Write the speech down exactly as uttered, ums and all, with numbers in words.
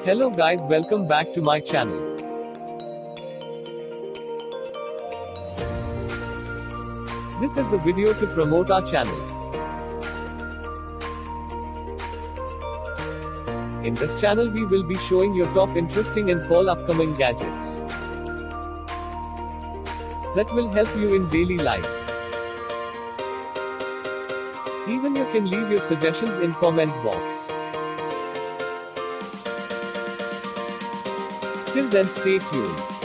Hello guys, welcome back to my channel. This is the video to promote our channel. In this channel we will be showing your top interesting and cool upcoming gadgets that will help you in daily life. Even you can leave your suggestions in comment box. Till then, stay tuned.